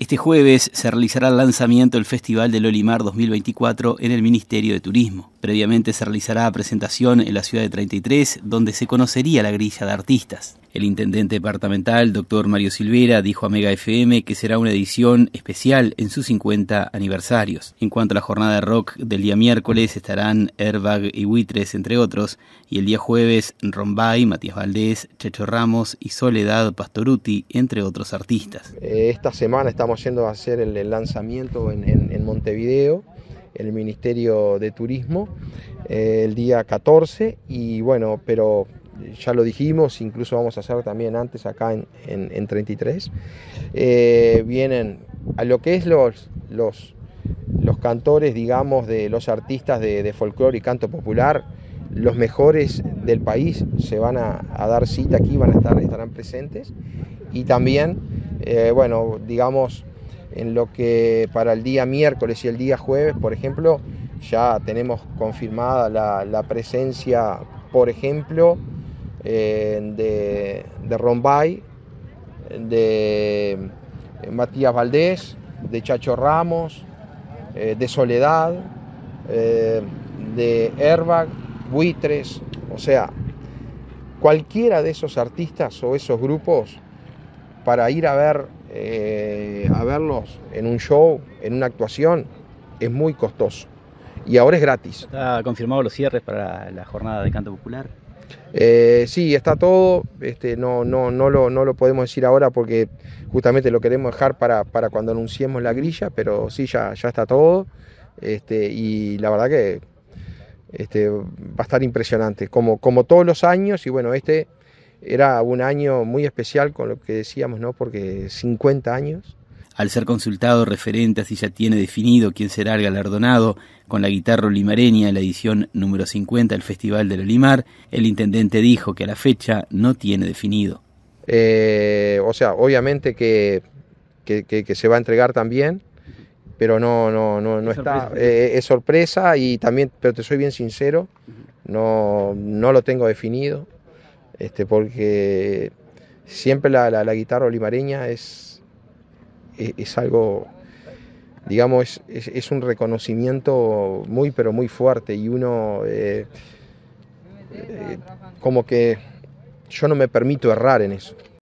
Este jueves se realizará el lanzamiento del Festival del Olimar 2024 en el Ministerio de Turismo. Previamente se realizará presentación en la ciudad de 33, donde se conocería la grilla de artistas. El intendente departamental, doctor Mario Silvera, dijo a Mega FM que será una edición especial en sus 50 aniversarios. En cuanto a la jornada de rock del día miércoles, estarán Airbag y Buitres, entre otros, y el día jueves, Rombay, Matías Valdés, Checho Ramos y Soledad Pastoruti, entre otros artistas. Esta semana estamos yendo a hacer el lanzamiento en Montevideo, en el Ministerio de Turismo, el día 14, y bueno, pero ya lo dijimos, incluso vamos a hacer también antes acá en 33. Vienen a lo que es los cantores, digamos, de los artistas de folclore y canto popular, los mejores del país se van a dar cita aquí, estarán presentes, y también, bueno, digamos, en lo que para el día miércoles y el día jueves, por ejemplo, ya tenemos confirmada la presencia, por ejemplo, de Rombay, de Matías Valdés, de Chacho Ramos, de Soledad, de Airbag, Buitres, o sea, cualquiera de esos artistas o esos grupos, para ir a verlos en un show, en una actuación, es muy costoso. Y ahora es gratis. ¿Está confirmado los cierres para la jornada de canto popular? Sí, está todo. No lo podemos decir ahora porque justamente lo queremos dejar para cuando anunciemos la grilla, pero sí, ya está todo. Y la verdad que va a estar impresionante, como todos los años. Y bueno, era un año muy especial con lo que decíamos, ¿no? Porque 50 años. Al ser consultado referente a si ya tiene definido quién será el galardonado con la guitarra olimareña en la edición número 50 del Festival del Olimar, el intendente dijo que a la fecha no tiene definido. O sea, obviamente que se va a entregar también, pero no está, es sorpresa, y también, pero te soy bien sincero, no lo tengo definido, porque siempre la guitarra olimareña es algo, digamos, es un reconocimiento muy, pero muy fuerte, y uno como que yo no me permito errar en eso.